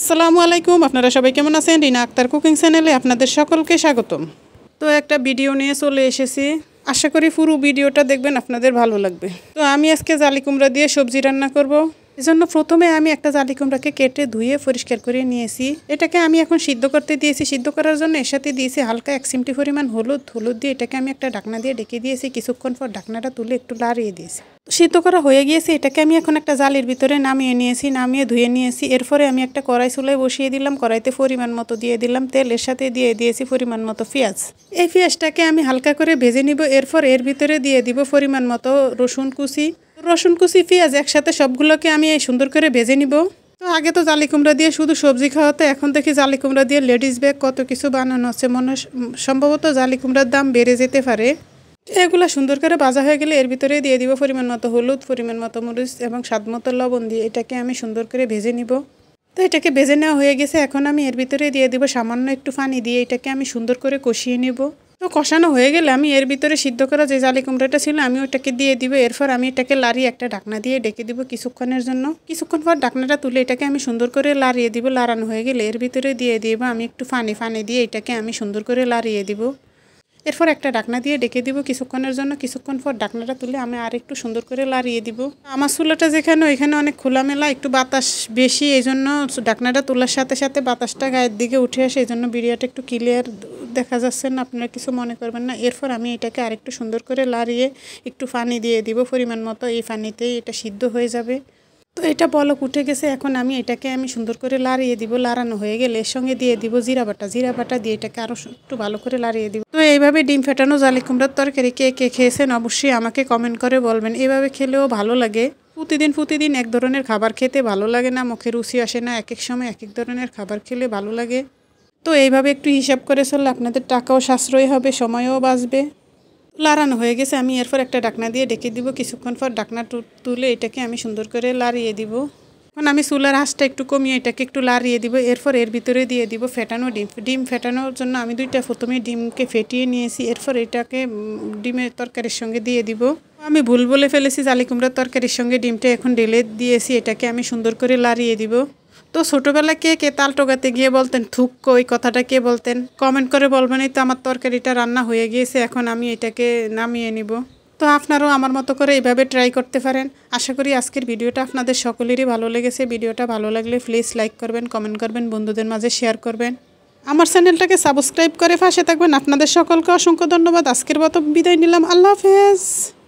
আসসালামু আলাইকুম, আপনারা সবাই কেমন আছেন? রিনা আক্তার কুকিং চ্যানেলে আপনাদের সকলকে স্বাগতম। তো একটা ভিডিও নিয়ে চলে এসেছি, আশা করি পুরো ভিডিওটা দেখবেন, আপনাদের ভালো লাগবে। তো আমি আজকে জালি কুমড়া দিয়ে সবজি রান্না করব। এজন্য প্রথমে আমি একটা জালি কুমড়াকে কেটে ধুয়ে পরিষ্কার করে নিয়েছি। এটাকে আমি এখন সিদ্ধ করতে দিয়েছি। সিদ্ধ করার জন্য এর সাথে দিয়েছি হালকা 1 চিমটি পরিমাণ হলুদ দিয়ে এটাকে আমি একটা ঢাকনা দিয়ে ঢেকে দিয়েছি। কিছুক্ষণ পর ঢাকনাটা তুলে একটু লাড়িয়ে দিয়েছি। সিদ্ধ করা হয়ে গিয়েছে, এটাকে আমি এখন একটা জালির ভিতরে নামিয়ে নিয়েছি, নামিয়ে ধুয়ে নিয়েছি। এরপরে আমি একটা কড়াই চুলায় বসিয়ে দিলাম, কড়াইতে পরিমাণ মতো দিয়ে দিলাম তেল, এর সাথে দিয়ে দিয়েছি পরিমাণ মতো পেঁয়াজ। এই পেঁয়াজটাকে আমি হালকা করে ভেজে নিব। এরপর এর ভিতরে দিয়ে দিব পরিমাণ মতো রসুন কুচি পেঁয়াজ একসাথে সবগুলোকে আমি সুন্দর করে ভেজে নিব। তো আগে তো জালি কুমড়া দিয়ে শুধু সবজি খাওয়াতে, এখন দেখি জালি কুমড়া দিয়ে লেডিস ব্যাগ কত কিছু বানানো হচ্ছে। সম্ভবত জালি কুমড়ার দাম বেড়ে যেতে পারে। এগুলো সুন্দর করে ভাজা হয়ে গেলে এর ভিতরে দিয়ে দিব পরিমাণ মতো হলুদ, পরিমাণ মতো মরিচ এবং স্বাদ মতো লবণ দিয়ে এটাকে আমি সুন্দর করে ভেজে নিব। তো এটাকে ভেজে নেওয়া হয়ে গেছে, এখন আমি এর ভিতরে দিয়ে দিব সামান্য একটু পানি দিয়ে এটাকে আমি সুন্দর করে কষিয়ে নিব। তো কষানো হয়ে গেলে আমি এর ভিতরে সিদ্ধ করা যে জালি কুমড়াটা ছিল আমি ওটাকে দিয়ে দিব। এরপর আমি এটাকে লাড়িয়ে একটা ঢাকনা দিয়ে ডেকে দিব কিছুক্ষণের জন্য। কিছুক্ষণ পর ঢাকনাটা তুলে এটাকে আমি সুন্দর করে লাড়িয়ে দিব। লাড়ানো হয়ে গেলে এর ভিতরে দিয়ে দিব আমি একটু পানি দিয়ে এটাকে আমি সুন্দর করে লাড়িয়ে দিব। এরপর একটা ঢাকনা দিয়ে ডেকে দিব কিছুক্ষণের জন্য। কিছুক্ষণ পর ঢাকনাটা তুলে আমি আর একটু সুন্দর করে লাড়িয়ে দিব। আমার চুলাটা যেখানে ওইখানে অনেক খোলামেলা, একটু বাতাস বেশি, এই জন্য ঢাকনাটা তোলার সাথে সাথে বাতাসটা গায়ের দিকে উঠে আসে, এই জন্য ভিডিওটা একটু ক্লিয়ার দেখা যাচ্ছে না, আপনারা কিছু মনে করবেন না। এরপর আমি এটাকে আরেকটু সুন্দর করে লাড়িয়ে একটু পানি দিয়ে দিব পরিমাণ মতো। এই পানিতেই এটা সিদ্ধ হয়ে যাবে। তো এটা বলক উঠে গেছে, এখন আমি এটাকে সুন্দর করে লাড়িয়ে দিব। লাড়ানো হয়ে গেলে এর সঙ্গে দিয়ে দিব জিরা বাটা দিয়ে এটাকে আরও একটু ভালো করে লাড়িয়ে দিব। তো এইভাবে ডিম ফেটানো জালি কুমড়ার তরকারি কে কে খেয়েছেন অবশ্যই আমাকে কমেন্ট করে বলবেন। এভাবে খেলেও ভালো লাগে। প্রতিদিন এক ধরনের খাবার খেতে ভালো লাগে না, মুখে রুচি আসে না। এক এক সময় এক এক ধরনের খাবার খেলে ভালো লাগে। তো এইভাবে একটু হিসাব করে চললে আপনাদের টাকাও সাশ্রয় হবে, সময়ও বাঁচবে। লাড়ানো হয়ে গেছে, আমি এরপর একটা ঢাকনা দিয়ে ডেকে দিব। কিছুক্ষণ পর ঢাকনা তুলে এটাকে আমি সুন্দর করে লাড়িয়ে দিব। এখন আমি চুলার আঁচটা একটু কমিয়ে এটাকে একটু লাড়িয়ে দিব। এরপর এর ভিতরে দিয়ে দিব ফেটানো ডিম ফেটানোর জন্য আমি প্রথমে ডিমকে ফেটিয়ে নিয়েছি। এরপর এটাকে ডিমের তরকারির সঙ্গে দিয়ে দিব। আমি ভুল বলে ফেলেছি, জালি কুমড়ার তরকারির সঙ্গে ডিমটা এখন ঢেলে দিয়েছি। এটাকে আমি সুন্দর করে লাড়িয়ে দিব। তো ছোটোবেলায় কে তাল টোগাতে গিয়ে বলতেন থুক্কো, ওই কথাটা কে বলতেন কমেন্ট করে বলবেন। এই তো আমার তরকারিটা রান্না হয়ে গিয়েছে, এখন আমি এটাকে নামিয়ে নিব। তো আপনারাও আমার মতো করে এইভাবে ট্রাই করতে পারেন। আশা করি আজকের ভিডিওটা আপনাদের সকলেরই ভালো লেগেছে। ভিডিওটা ভালো লাগলে প্লিজ লাইক করবেন, কমেন্ট করবেন, বন্ধুদের মাঝে শেয়ার করবেন। আমার চ্যানেলটাকে সাবস্ক্রাইব করে পাশে থাকবেন। আপনাদের সকলকে অসংখ্য ধন্যবাদ। আজকের মতো বিদায় নিলাম। আল্লাহ হাফেজ।